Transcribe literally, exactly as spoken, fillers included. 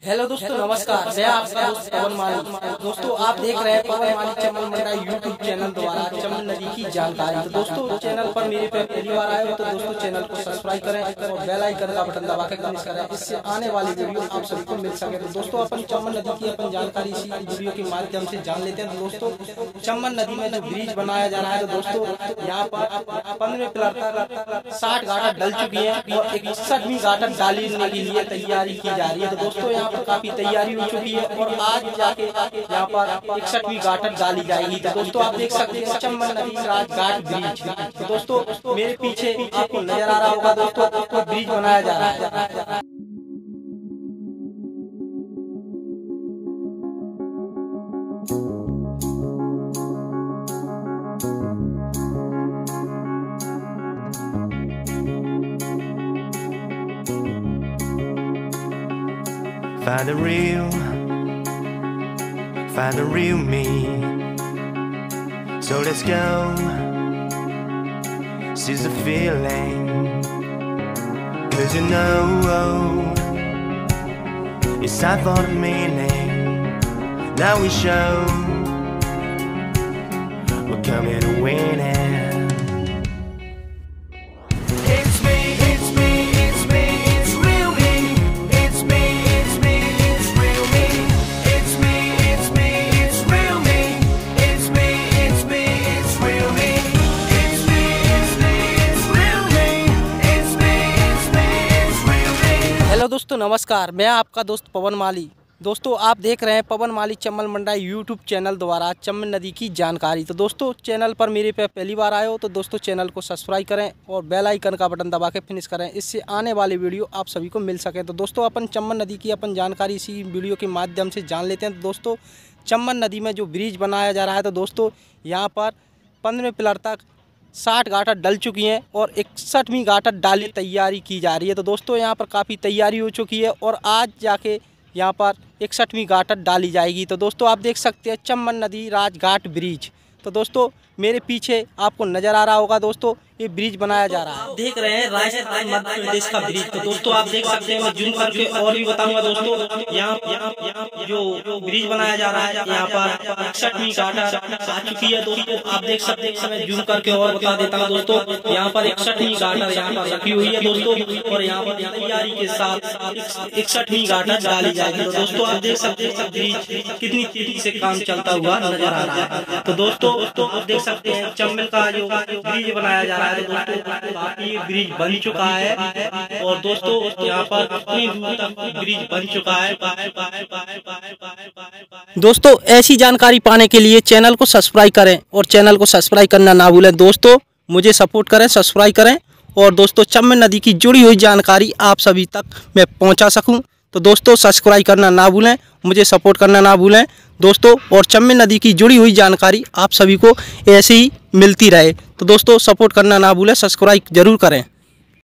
Hello दोस्तों, नमस्कार। मैं आपका दोस्त पवन माली। दोस्तों, आप देख रहे हैं पवन माली चमन मंडा यूट्यूब चैनल द्वारा चमन नदी की जानकारी। तो दोस्तों, चैनल पर मेरे पे पहली बार आए हो तो दोस्तों चैनल को सब्सक्राइब करें और बेल आइकन का बटन दबा के क्लिक करें, इससे आने वाली वीडियो आप सभी को मिल सके। तो दोस्तों, अपन चमन नदी की अपन जानकारी इसी वीडियो के माध्यम से जान लेते हैं। तो दोस्तों, चमन नदी में जो ब्रिज बनाया जा रहा है, तो दोस्तों यहाँ पर पंद्रह पिलर तक साठ गाटर डल चुकी है और इकसठवीं गाटर डालने के लिए तैयारी की जा रही है। तो दोस्तों, यहाँ काफी तैयारी हो चुकी है और आज जाके यहाँ पर इकसठवीं गाटर डाली जाएगी। तो दोस्तों, आप देख सकते हैं चमन नदी राजघाट ब्रिज। तो दोस्तों, मेरे पीछे आपको नजर आ रहा होगा दोस्तों, तो ब्रिज बनाया जा रहा है। Find the real, find the real me. So let's go, seize the feeling. Cause you know, it's time for the meaning. Now we show, we're coming to win it. Hello दोस्तों, नमस्कार। मैं आपका दोस्त पवन माली। दोस्तों, आप देख रहे हैं पवन माली चमन मंडा यूट्यूब चैनल द्वारा चमन नदी की जानकारी। तो दोस्तों, चैनल पर मेरे पे पहली बार आए हो तो दोस्तों चैनल को सब्सक्राइब करें और बेल आइकन का बटन दबा के फिनिश करें, इससे आने वाली वीडियो आप सभी को मिल सके। तो दोस्तों, अपन चमन नदी की अपन जानकारी इसी वीडियो के माध्यम से जान लेते हैं। तो दोस्तों, चमन नदी में जो ब्रिज बनाया जा रहा है, तो दोस्तों यहाँ पर पंद्रह पिलर तक साठ गाटर डल चुकी हैं और इकसठवीं गाटर डाली तैयारी की जा रही है। तो दोस्तों, यहाँ पर काफ़ी तैयारी हो चुकी है और आज जाके यहाँ पर इकसठवीं गाटर डाली जाएगी। तो दोस्तों, आप देख सकते हैं चमन नदी राजघाट ब्रिज। तो दोस्तों, मेरे पीछे आपको नज़र आ रहा होगा दोस्तों, ये ब्रिज बनाया जा रहा है। देख रहे हैं राजस्थान मध्य प्रदेश का ब्रिज। तो दोस्तों, आप देख सकते हैं, मैं जूम करके और भी बताऊंगा दोस्तों। यहाँ जो ब्रिज बनाया जा रहा है, यहाँ पर इकसठवीं गाटर आ चुकी है दोस्तों। आप देख सकते हैं, मैं जूम करके और बता देता हूँ दोस्तों। यहाँ पर इकसठवीं गाटर यहाँ पर रखी हुई है दोस्तों और यहाँ पर तैयारी के साथ इकसठवीं गाटर डाली जाएगी। तो दोस्तों, आप देख सकते हैं ब्रिज कितनी तेजी से काम चलता हुआ नजर आ रहा है। तो दोस्तों, आप देख सकते हैं चंबल का जो ब्रिज बनाया जा रहा है, तो दोस्तों काफी ब्रिज बन चुका है और दोस्तों यहाँ पर कितनी दूर तक ब्रिज बन चुका है। दोस्तों, ऐसी जानकारी पाने के लिए चैनल को सब्सक्राइब करें और चैनल को सब्सक्राइब करना ना भूलें। दोस्तों, मुझे सपोर्ट करें, सब्सक्राइब करें और दोस्तों चमन नदी की जुड़ी हुई जानकारी आप सभी तक मैं पहुंचा सकूं। तो दोस्तों, सब्सक्राइब करना ना भूलें, मुझे सपोर्ट करना ना भूलें दोस्तों, और चमन नदी की जुड़ी हुई जानकारी आप सभी को ऐसे ही मिलती रहे। तो दोस्तों, सपोर्ट करना ना भूलें, सब्सक्राइब जरूर करें।